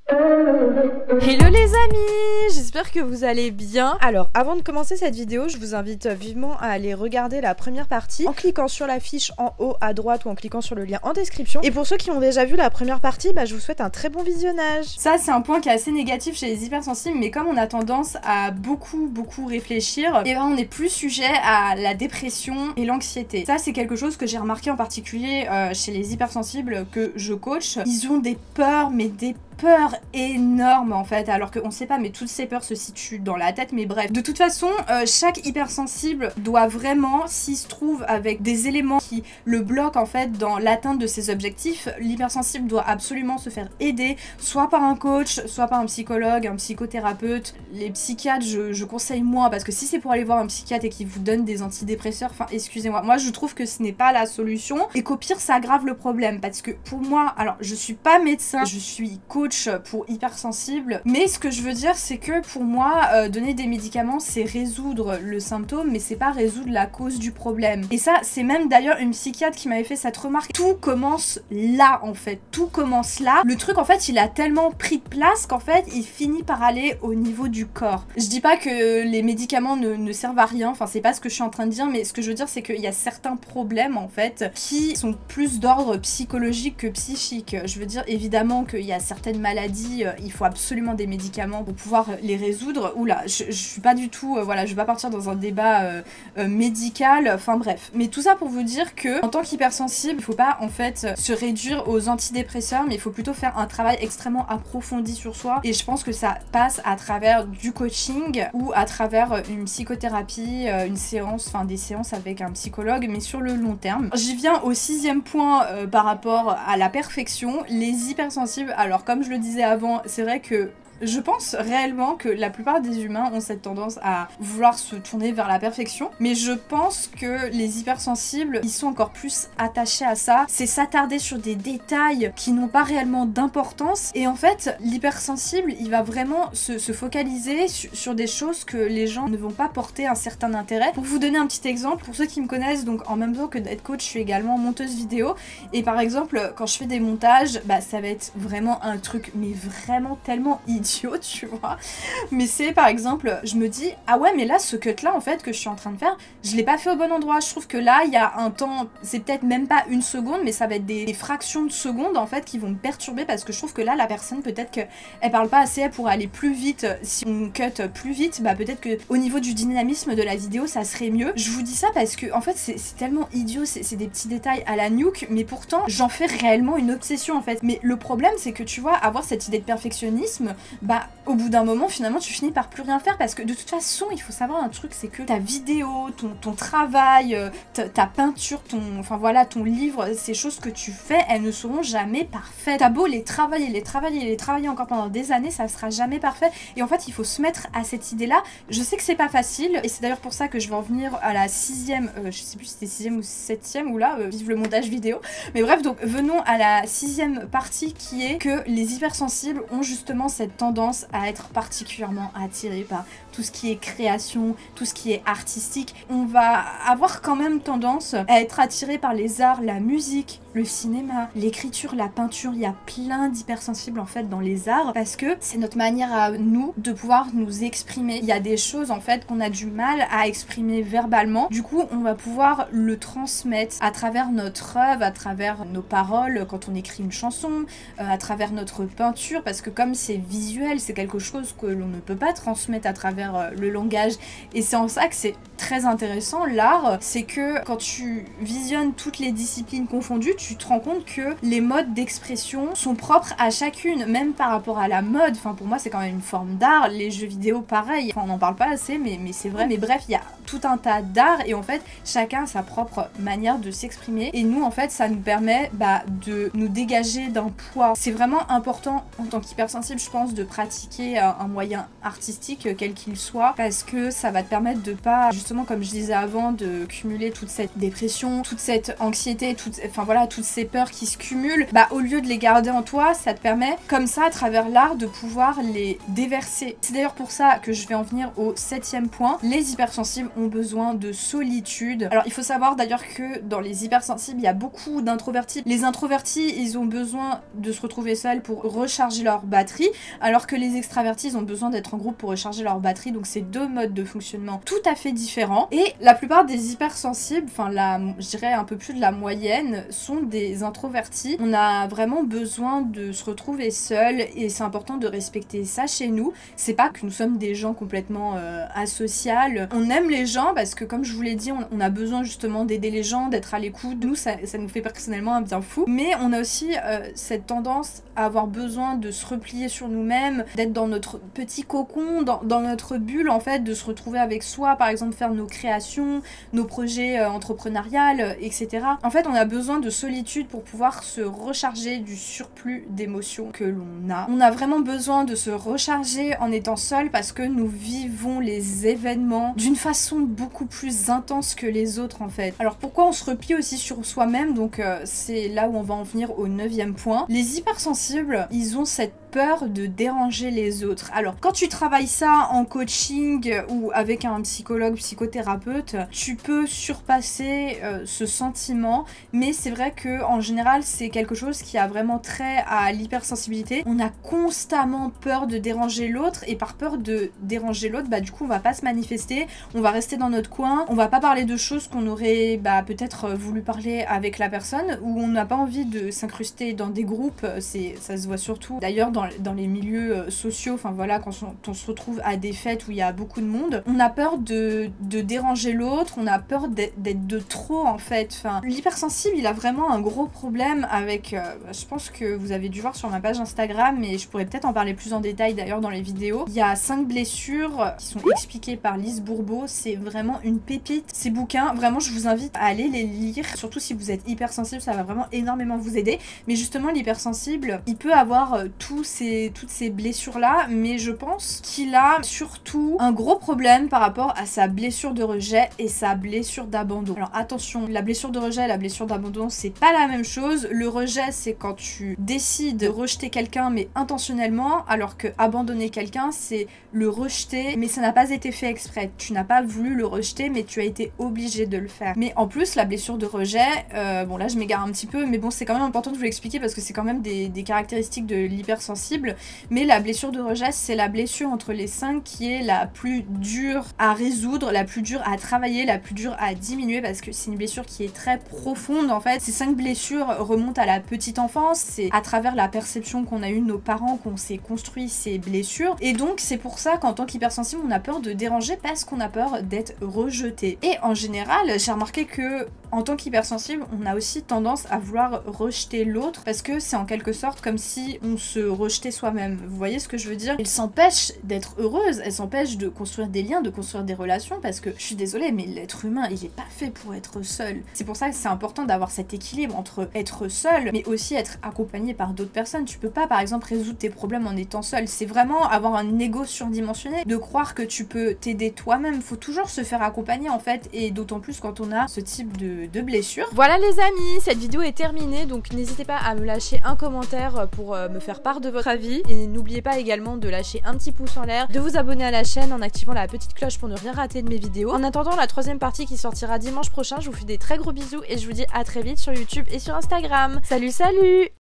Hello les amis, j'espère que vous allez bien. Alors avant de commencer cette vidéo, je vous invite vivement à aller regarder la première partie en cliquant sur la fiche en haut à droite ou en cliquant sur le lien en description. Et pour ceux qui ont déjà vu la première partie, je vous souhaite un très bon visionnage. Ça c'est un point qui est assez négatif chez les hypersensibles, mais comme on a tendance à beaucoup réfléchir, et on est plus sujet à la dépression et l'anxiété. Ça c'est quelque chose que j'ai remarqué en particulier chez les hypersensibles que je coach. Ils ont des peurs, mais des peur énorme en fait, alors qu'on sait pas, mais toutes ces peurs se situent dans la tête, mais bref. De toute façon, chaque hypersensible doit vraiment, s'il se trouve avec des éléments qui le bloquent en fait dans l'atteinte de ses objectifs, l'hypersensible doit absolument se faire aider, soit par un coach, soit par un psychologue, un psychothérapeute. Les psychiatres, je conseille moins, parce que si c'est pour aller voir un psychiatre et qu'il vous donne des antidépresseurs, enfin excusez-moi, moi je trouve que ce n'est pas la solution, et qu'au pire ça aggrave le problème, parce que pour moi, alors je suis pas médecin, je suis coach pour hypersensible, mais ce que je veux dire c'est que pour moi donner des médicaments c'est résoudre le symptôme, mais c'est pas résoudre la cause du problème. Et ça c'est même d'ailleurs une psychiatre qui m'avait fait cette remarque. Tout commence là en fait, tout commence là. Le truc en fait il a tellement pris de place qu'en fait il finit par aller au niveau du corps. Je dis pas que les médicaments ne servent à rien, enfin c'est pas ce que je suis en train de dire, mais ce que je veux dire c'est qu'il y a certains problèmes en fait qui sont plus d'ordre psychologique que psychique. Je veux dire évidemment qu'il y a certaines maladies, il faut absolument des médicaments pour pouvoir les résoudre. Oula, je suis pas du tout, voilà, je vais pas partir dans un débat médical, enfin bref. Mais tout ça pour vous dire que, en tant qu'hypersensible, il faut pas en fait se réduire aux antidépresseurs, mais il faut plutôt faire un travail extrêmement approfondi sur soi. Et je pense que ça passe à travers du coaching ou à travers une psychothérapie, une séance, enfin des séances avec un psychologue, mais sur le long terme. J'y viens au 6e point par rapport à la perfection. Les hypersensibles, alors comme je le disais avant, c'est vrai que je pense réellement que la plupart des humains ont cette tendance à vouloir se tourner vers la perfection, mais je pense que les hypersensibles, ils sont encore plus attachés à ça. C'est s'attarder sur des détails qui n'ont pas réellement d'importance, et en fait, l'hypersensible, il va vraiment se focaliser sur des choses que les gens ne vont pas porter un certain intérêt. Pour vous donner un petit exemple, pour ceux qui me connaissent, donc en même temps que d'être coach, je suis également monteuse vidéo, et par exemple, quand je fais des montages, ça va être vraiment un truc, mais vraiment tellement idiot, tu vois, mais c'est par exemple, je me dis ah ouais mais là ce cut là en fait que je suis en train de faire, je l'ai pas fait au bon endroit. Je trouve que là il y a un temps, c'est peut-être même pas une seconde, mais ça va être des fractions de secondes en fait qui vont me perturber, parce que je trouve que là la personne peut-être qu'elle parle pas assez, elle pourrait aller plus vite. Si on cut plus vite, peut-être que au niveau du dynamisme de la vidéo ça serait mieux. Je vous dis ça parce que en fait c'est tellement idiot, c'est des petits détails à la nuque, mais pourtant j'en fais réellement une obsession en fait. Mais le problème c'est que tu vois, avoir cette idée de perfectionnisme, au bout d'un moment finalement tu finis par plus rien faire, parce que de toute façon il faut savoir un truc, c'est que ta vidéo, ton travail, ta peinture, ton livre, ces choses que tu fais, elles ne seront jamais parfaites. T'as beau les travailler encore pendant des années, ça sera jamais parfait. Et en fait il faut se mettre à cette idée là. Je sais que c'est pas facile, et c'est d'ailleurs pour ça que je vais en venir à la 6e, je sais plus si c'était 6e ou 7e, ou là, vive le montage vidéo, mais bref, donc venons à la 6e partie, qui est que les hypersensibles ont justement cette tendance à être particulièrement attirés par tout ce qui est création, tout ce qui est artistique. On va avoir quand même tendance à être attiré par les arts, la musique, le cinéma, l'écriture, la peinture. Il y a plein d'hypersensibles en fait dans les arts, parce que c'est notre manière à nous de pouvoir nous exprimer. Il y a des choses en fait qu'on a du mal à exprimer verbalement, du coup on va pouvoir le transmettre à travers notre œuvre, à travers nos paroles quand on écrit une chanson, à travers notre peinture, parce que comme c'est visuel, c'est quelque chose que l'on ne peut pas transmettre à travers le langage. Et c'est en ça que c'est très intéressant l'art, c'est que quand tu visionnes toutes les disciplines confondues, tu te rends compte que les modes d'expression sont propres à chacune, même par rapport à la mode. Enfin pour moi c'est quand même une forme d'art. Les jeux vidéo pareil, enfin on n'en parle pas assez, mais c'est vrai. Mais bref, il y a tout un tas d'art, et en fait chacun a sa propre manière de s'exprimer, et nous en fait ça nous permet de nous dégager d'un poids. C'est vraiment important en tant qu'hypersensible, je pense, de pratiquer un moyen artistique quel qu'il soit, parce que ça va te permettre de pas, justement comme je disais avant, de cumuler toute cette dépression, toute cette anxiété, toutes ces peurs qui se cumulent. Bah au lieu de les garder en toi, ça te permet comme ça à travers l'art de pouvoir les déverser. C'est d'ailleurs pour ça que je vais en venir au 7e point. Les hypersensibles ont besoin de solitude. Alors il faut savoir d'ailleurs que dans les hypersensibles il y a beaucoup d'introvertis. Les introvertis ils ont besoin de se retrouver seuls pour recharger leur batterie, alors que les extravertis ils ont besoin d'être en groupe pour recharger leur batterie. Donc c'est deux modes de fonctionnement tout à fait différents. Et la plupart des hypersensibles, enfin je dirais un peu plus de la moyenne, sont des introvertis. On a vraiment besoin de se retrouver seul et c'est important de respecter ça chez nous. C'est pas que nous sommes des gens complètement asociales. On aime les gens parce que comme je vous l'ai dit, on a besoin justement d'aider les gens, d'être à l'écoute. Nous ça nous fait personnellement un bien fou. Mais on a aussi cette tendance à avoir besoin de se replier sur nous-mêmes, d'être dans notre petit cocon, dans notre bulle en fait, de se retrouver avec soi, par exemple faire nos créations, nos projets entrepreneuriales, etc. En fait on a besoin de solitude pour pouvoir se recharger du surplus d'émotions que l'on a. On a vraiment besoin de se recharger en étant seul parce que nous vivons les événements d'une façon beaucoup plus intense que les autres en fait. Alors pourquoi on se replie aussi sur soi-même, donc c'est là où on va en venir au 9e point. Les hypersensibles, ils ont cette peur de déranger les autres. Alors quand tu travailles ça en coaching ou avec un psychologue, psychothérapeute, tu peux surpasser ce sentiment, mais c'est vrai que en général c'est quelque chose qui a vraiment trait à l'hypersensibilité. On a constamment peur de déranger l'autre et par peur de déranger l'autre, bah du coup on va pas se manifester, on va rester dans notre coin, on va pas parler de choses qu'on aurait peut-être voulu parler avec la personne, ou on n'a pas envie de s'incruster dans des groupes. Ça se voit surtout d'ailleurs dans les milieux sociaux, enfin voilà, quand on se retrouve à des fêtes où il y a beaucoup de monde, on a peur de déranger l'autre, on a peur d'être de trop en fait. Enfin, l'hypersensible il a vraiment un gros problème avec, je pense que vous avez dû voir sur ma page Instagram, mais je pourrais peut-être en parler plus en détail d'ailleurs dans les vidéos. Il y a 5 blessures qui sont expliquées par Lise Bourbeau, c'est vraiment une pépite. Ces bouquins, vraiment je vous invite à aller les lire, surtout si vous êtes hypersensible, ça va vraiment énormément vous aider. Mais justement l'hypersensible, il peut avoir toutes ces blessures là, mais je pense qu'il a surtout un gros problème par rapport à sa blessure de rejet et sa blessure d'abandon. Alors attention, la blessure de rejet et la blessure d'abandon c'est pas la même chose. Le rejet c'est quand tu décides de rejeter quelqu'un mais intentionnellement, alors que abandonner quelqu'un c'est le rejeter mais ça n'a pas été fait exprès. Tu n'as pas voulu le rejeter mais tu as été obligé de le faire. Mais en plus la blessure de rejet, bon là je m'égare un petit peu, mais bon c'est quand même important de vous l'expliquer parce que c'est quand même des caractéristiques de l'hypersensible. Mais la blessure de rejet c'est la blessure entre les 5 qui est la plus dure à résoudre, la plus dure à travailler, la plus dure à diminuer, parce que c'est une blessure qui est très profonde en fait. Ces 5 blessures remontent à la petite enfance, c'est à travers la perception qu'on a eue de nos parents qu'on s'est construit ces blessures, et donc c'est pour ça qu'en tant qu'hypersensible on a peur de déranger parce qu'on a peur d'être rejeté. Et en général j'ai remarqué que en tant qu'hypersensible on a aussi tendance à vouloir rejeter l'autre parce que c'est en quelque sorte comme si on se rejetait soi-même. Vous voyez ce que je veux dire? Elle s'empêche d'être heureuse, elle s'empêche de construire des liens, de construire des relations, parce que je suis désolée mais l'être humain il est pas fait pour être seul. C'est pour ça que c'est important d'avoir cet équilibre entre être seul mais aussi être accompagné par d'autres personnes. Tu peux pas par exemple résoudre tes problèmes en étant seul. C'est vraiment avoir un ego surdimensionné de croire que tu peux t'aider toi-même. Faut toujours se faire accompagner en fait, et d'autant plus quand on a ce type de blessure. Voilà les amis, cette vidéo est terminée, donc n'hésitez pas à me lâcher un commentaire pour me faire part de votre avis, et n'oubliez pas également de lâcher un petit pouce en l'air, de vous abonner à la chaîne en activant la petite cloche pour ne rien rater de mes vidéos. En attendant la 3e partie qui sortira dimanche prochain, je vous fais des très gros bisous et je vous dis à très vite sur YouTube et sur Instagram. Salut salut!